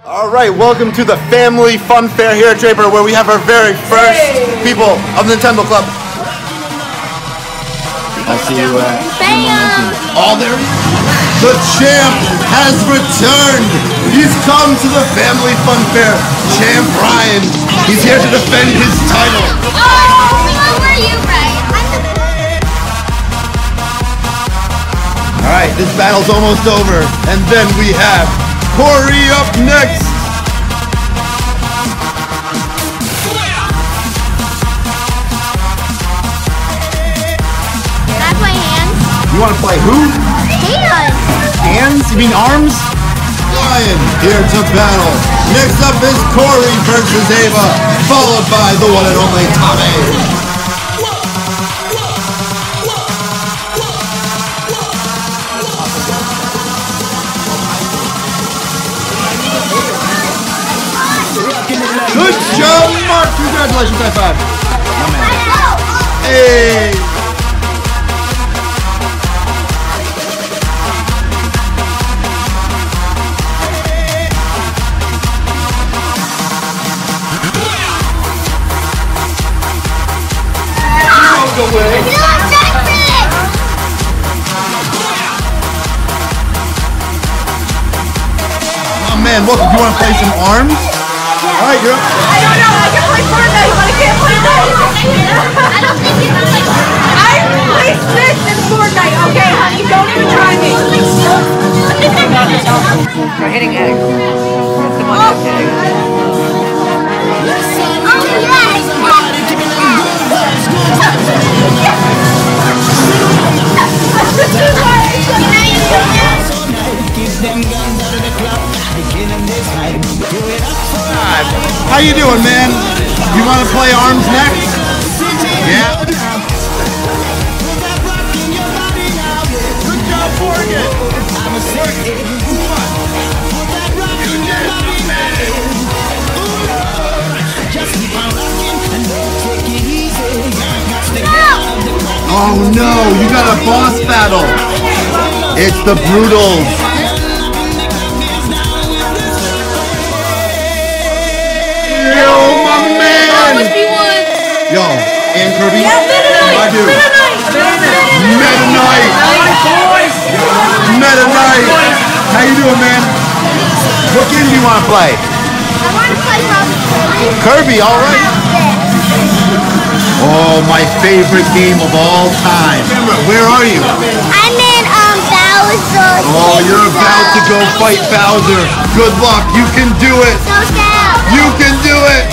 All right, welcome to the Family Fun Fair here at Draper, where we have our very first people of the Nintendo Club. I'll see you All there. The champ has returned. He's come to the Family Fun Fair. Champ Ryan. He's here to defend his title. Oh, how are you, Ryan? All right, this battle's almost over, and then we have Corey up next. Can I play hands? You want to play who? Hands. Hands? You mean arms? Ryan here to battle. Next up is Corey versus Ava, followed by the one and only Tommy. Good job, Mark! Congratulations, high five. Hey! Oh man, look, if you want to play some arms? Alright, you're up. I don't know, I can play Fortnite, but I can't play that. I don't think you can play Fortnite. I play Smith in Fortnite, okay, honey, don't even try me. We're hitting X. That's the one that's hitting. How you doing, man? You want to play arms next? Yeah? Good job, Morgan! Oh no, you got a boss battle! It's the Brutals! Yo, my man! Yo, and Kirby? Yeah, My dude. Meta Knight! Meta Knight! How you doing, man? What game do you want to play? I want to play Kirby, alright. Oh, my favorite game of all time. Where are you? I'm in Bowser. Oh, you're about to go fight Bowser. Good luck. You can do it. So sad. You can do it.